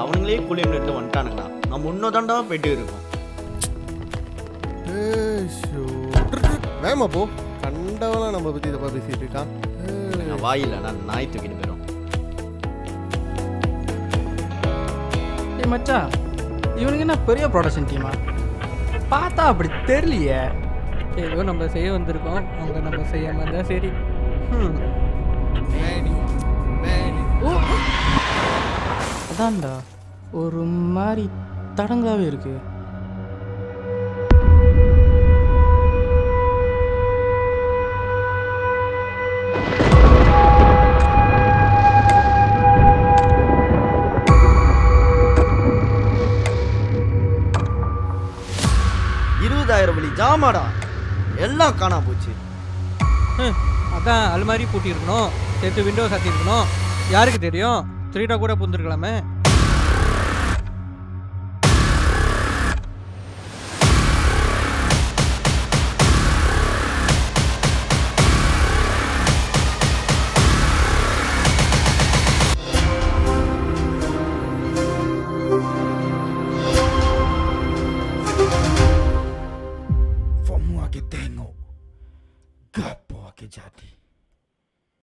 அவனுங்களே கூலியம் எடுத்து வந்துட்டானுங்கண்ணா. நம்ம இன்னொதாண்டா போயிட்டு இருக்கோம். வேமா போ, கண்டவெல்லாம் நம்ம பற்றி தப்பா பேசிட்டு இருக்கான். வாயில நான் நாய் தூக்கிட்டு போயிடும். மச்சா, இவனுக்கு என்ன பெரிய ப்ரொடக்ஷன் டீமா? பார்த்தா அப்படி தெரியலையே. ஏதோ நம்ம செய்ய வந்திருக்கோம், அவங்க நம்ம செய்யாம இருந்தா சரி. அதான்டா ஒரு மாதிரி தடங்களாவே இருக்கு. ஜாமாடா எல்லாம் காணா போச்சு. அதான் அல்மாரி பூட்டி இருக்கணும், சேர்த்து விண்டோ சாத்தி இருக்கணும். யாருக்கு தெரியும், திருட்டா கூட புந்துருக்கலாமே.